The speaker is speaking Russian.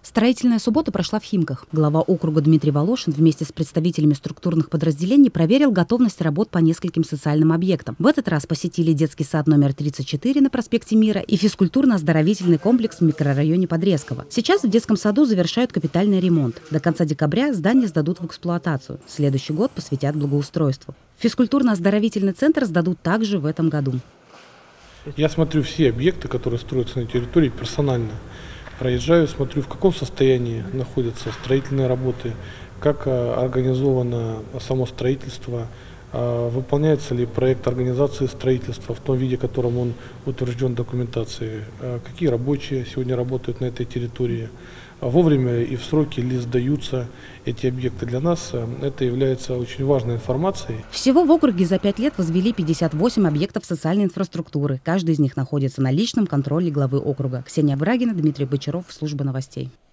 Строительная суббота прошла в Химках. Глава округа Дмитрий Волошин вместе с представителями структурных подразделений проверил готовность работ по нескольким социальным объектам. В этот раз посетили детский сад номер 34 на проспекте Мира и физкультурно-оздоровительный комплекс в микрорайоне Подрезково. Сейчас в детском саду завершают капитальный ремонт. До конца декабря здание сдадут в эксплуатацию. Следующий год посвятят благоустройству. Физкультурно-оздоровительный центр сдадут также в этом году. Я смотрю все объекты, которые строятся на территории, персонально. Проезжаю, смотрю, в каком состоянии находятся строительные работы, как организовано само строительство, выполняется ли проект организации строительства в том виде, в котором он утвержден в документации, какие рабочие сегодня работают на этой территории, вовремя и в сроки ли сдаются эти объекты. Для нас это является очень важной информацией. Всего в округе за 5 лет возвели 58 объектов социальной инфраструктуры. Каждый из них находится на личном контроле главы округа. Ксения Брагина, Дмитрий Бочаров, служба новостей.